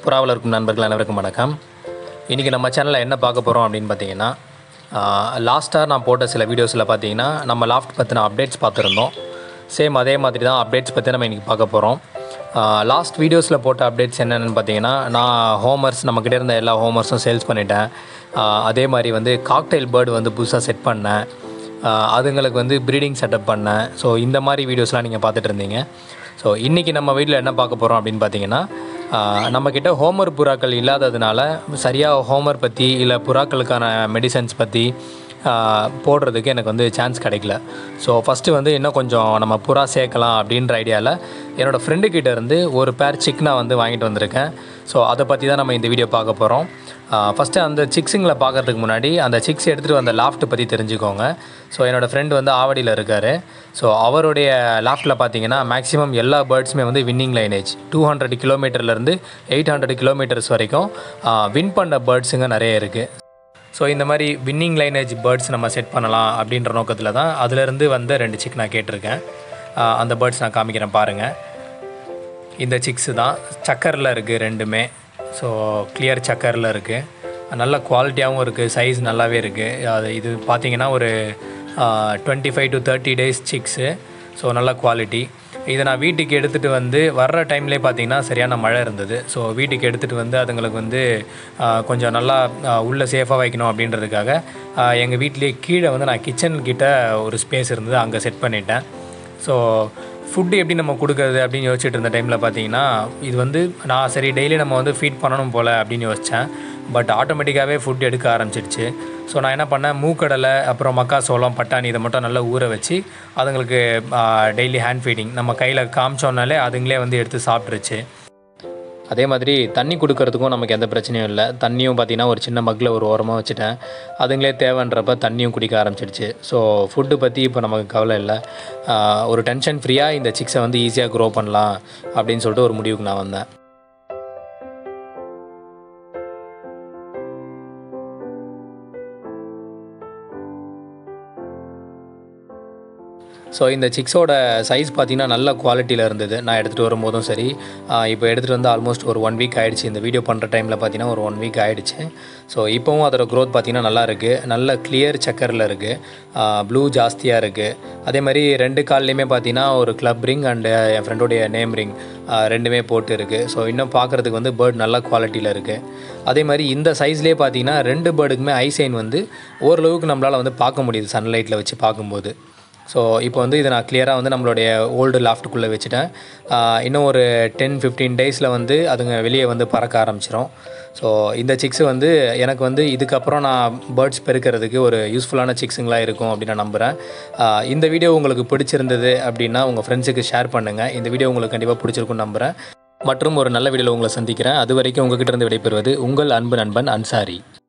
புறாவில் இருக்கும் நண்பர்கள் அனைவருக்கும் வணக்கம். இன்றைக்கி நம்ம சேனலில் என்ன பார்க்க போகிறோம் அப்படின்னு பார்த்தீங்கன்னா, லாஸ்ட்டாக நான் போட்ட சில வீடியோஸில் பார்த்தீங்கன்னா நம்ம லாஃப்ட் பற்றின அப்டேட்ஸ் பார்த்துருந்தோம். சேம் அதே மாதிரி தான் அப்டேட்ஸ் பற்றி நம்ம இன்றைக்கி பார்க்க போகிறோம். லாஸ்ட் வீடியோஸில் போட்ட அப்டேட்ஸ் என்னென்னு பார்த்தீங்கன்னா, நான் ஹோமர்ஸ் நம்மக்கிட்ட இருந்த எல்லா ஹோமர்ஸும் சேல்ஸ் பண்ணிட்டேன். அதே மாதிரி வந்து காக்டெயில் பேர்டு வந்து புதுசாக செட் பண்ணேன். அதுங்களுக்கு வந்து ப்ரீடிங் செட்டப் பண்ணேன். ஸோ இந்த மாதிரி வீடியோஸ்லாம் நீங்கள் பார்த்துட்டு இருந்தீங்க. ஸோ இன்றைக்கி நம்ம வீட்டில் என்ன பார்க்க போகிறோம் அப்படின்னு பார்த்தீங்கன்னா, நம்மக்கிட்ட ஹோமர் புறாக்கள் இல்லாததுனால சரியாக ஹோமர் பற்றி இல்லை புறாக்களுக்கான மெடிசன்ஸ் பற்றி போடுறதுக்கு எனக்கு வந்து சான்ஸ் கிடைக்கல. ஸோ ஃபஸ்ட்டு வந்து இன்னும் கொஞ்சம் நம்ம புறா சேர்க்கலாம் அப்படின்ற ஐடியாவில் என்னோடய ஃப்ரெண்டுக்கிட்ட இருந்து ஒரு பேர் சிக் நான் வந்து வாங்கிட்டு வந்திருக்கேன். ஸோ அதை பற்றி தான் நம்ம இந்த வீடியோ பார்க்க போகிறோம். ஃபஸ்ட்டு அந்த சிக்ஸுங்களை பார்க்குறதுக்கு முன்னாடி அந்த சிக்ஸ் எடுத்துகிட்டு வந்த லாஃப்ட் பற்றி தெரிஞ்சுக்கோங்க. ஸோ என்னோடய ஃப்ரெண்டு வந்து ஆவடியில் இருக்கார். ஸோ அவருடைய லாஃப்ட்டில் பார்த்தீங்கன்னா மேக்ஸிமம் எல்லா பேர்ட்ஸுமே வந்து வின்னிங் லைனேஜ் 200 கிலோமீட்டர்லேருந்து 800 கிலோமீட்டர்ஸ் வரைக்கும் வின் பண்ண பேர்ட்ஸுங்க நிறைய இருக்குது. ஸோ இந்த மாதிரி வின்னிங் லைனேஜ் பேர்ட்ஸ் நம்ம செட் பண்ணலாம் அப்படின்ற நோக்கத்தில் தான் அதிலேருந்து வந்த 2 சிக் நான் கேட்டிருக்கேன். அந்த பேர்ட்ஸ் நான் காமிக்கிறேன் பாருங்கள். இந்த சிக்ஸு தான் சக்கரில் இருக்குது ரெண்டுமே. ஸோ கிளியர் சக்கரில் இருக்குது, நல்ல குவாலிட்டியாகவும் இருக்குது, சைஸ் நல்லாவே இருக்குது. இது பார்த்திங்கன்னா ஒரு 25 to 30 டேஸ் சிக்ஸு. ஸோ நல்ல குவாலிட்டி. இதை நான் வீட்டுக்கு எடுத்துகிட்டு வந்து வர்ற டைம்லேயே பார்த்திங்கன்னா சரியான மழை இருந்தது. ஸோ வீட்டுக்கு எடுத்துகிட்டு வந்து அதுங்களுக்கு வந்து கொஞ்சம் நல்லா உள்ளே சேஃபாக வைக்கணும் அப்படின்றதுக்காக எங்கள் வீட்டிலேயே கீழே வந்து நான் கிச்சன்கிட்ட ஒரு ஸ்பேஸ் இருந்தது, அங்கே செட் பண்ணிட்டேன். ஸோ ஃபுட்டு எப்படி நம்ம கொடுக்குறது அப்படின்னு யோசிச்சுட்டு இருந்த டைமில் பார்த்தீங்கன்னா, இது வந்து நான் சரி டெய்லி நம்ம வந்து ஃபீட் பண்ணணும் போல் அப்படின்னு யோசித்தேன். பட் ஆட்டோமேட்டிக்காகவே ஃபுட் எடுக்க ஆரம்பிச்சிடுச்சு. ஸோ நான் என்ன பண்ணேன், மூக்கடலை அப்புறம் மக்காசோளம் பட்டாணி இதை மட்டும் நல்லா ஊற வச்சு அதுங்களுக்கு டெய்லி ஹேண்ட் ஃபீடிங் நம்ம கையில் காமிச்சோன்னாலே அதுங்களே வந்து எடுத்து சாப்பிட்ருச்சு. அதே மாதிரி தண்ணி கொடுக்கறதுக்கும் நமக்கு எந்த பிரச்சனையும் இல்லை. தண்ணியும் பார்த்திங்கன்னா ஒரு சின்ன மக்கில் ஒரு ஓரமாக வச்சுட்டேன். அதுங்களே தேவைன்றப்ப தண்ணியும் குடிக்க ஆரம்பிச்சிடுச்சு. ஸோ ஃபுட்டு பற்றி இப்போ நமக்கு கவலை இல்லை. ஒரு டென்ஷன் ஃப்ரீயாக இந்த சிக்ஸை வந்து ஈஸியாக க்ரோ பண்ணலாம் அப்படின்னு சொல்லிட்டு ஒரு முடிவுக்கு நான் வந்தேன். ஸோ இந்த சிக்ஸோட சைஸ் பார்த்திங்கன்னா நல்ல குவாலிட்டியில் இருந்தது. நான் எடுத்துகிட்டு வரும்போதும் சரி, இப்போ எடுத்துகிட்டு வந்து ஆல்மோஸ்ட் ஒரு 1 வீக் ஆகிடுச்சு. இந்த வீடியோ பண்ணுற டைமில் பார்த்திங்கன்னா ஒரு 1 வீக் ஆகிடுச்சு. ஸோ இப்போவும் அதோட க்ரோத் பார்த்திங்கன்னா நல்லா இருக்குது. நல்ல கிளியர் சக்கரில் இருக்குது, ப்ளூ ஜாஸ்தியாக இருக்குது. அதே மாதிரி 2 கால்லையுமே பார்த்திங்கன்னா ஒரு கிளப் ரிங் அண்டு என் ஃப்ரெண்டோடைய நேம் ரிங் ரெண்டுமே போட்டு இருக்குது. ஸோ இன்னும் பார்க்குறதுக்கு வந்து பேர்ட் நல்ல குவாலிட்டியில் இருக்குது. அதே மாதிரி இந்த சைஸ்லேயே பார்த்திங்கன்னா 2 பேர்டுக்குமே ஐசைன் வந்து ஓரளவுக்கு நம்மளால் வந்து பார்க்க முடியுது சன்லைட்டில் வச்சு பார்க்கும்போது. ஸோ இப்போ வந்து இதை நான் கிளியராக வந்து நம்மளுடைய ஓல்டு லாஃப்ட்டுக்குள்ளே வச்சுட்டேன். இன்னும் ஒரு 10-15 டேஸில் வந்து அதுங்க வெளியே வந்து பறக்க ஆரம்பிச்சிடும். ஸோ இந்த சிக்ஸு வந்து எனக்கு வந்து இதுக்கப்புறம் நான் பேர்ட்ஸ் பெருக்கிறதுக்கு ஒரு யூஸ்ஃபுல்லான சிக்ஸுங்களாக இருக்கும் அப்படின்னு நான் நம்புகிறேன். இந்த வீடியோ உங்களுக்கு பிடிச்சிருந்தது அப்படின்னா உங்கள் ஃப்ரெண்ட்ஸுக்கு ஷேர் பண்ணுங்கள். இந்த வீடியோ உங்களுக்கு கண்டிப்பாக பிடிச்சிருக்குன்னு நம்புகிறேன். மற்றும் ஒரு நல்ல வீடியோவில் உங்களை சந்திக்கிறேன். அது வரைக்கும் உங்கள்கிட்ட இருந்து விடைபெறுவது உங்கள் அன்பு நண்பன் அன்சாரி.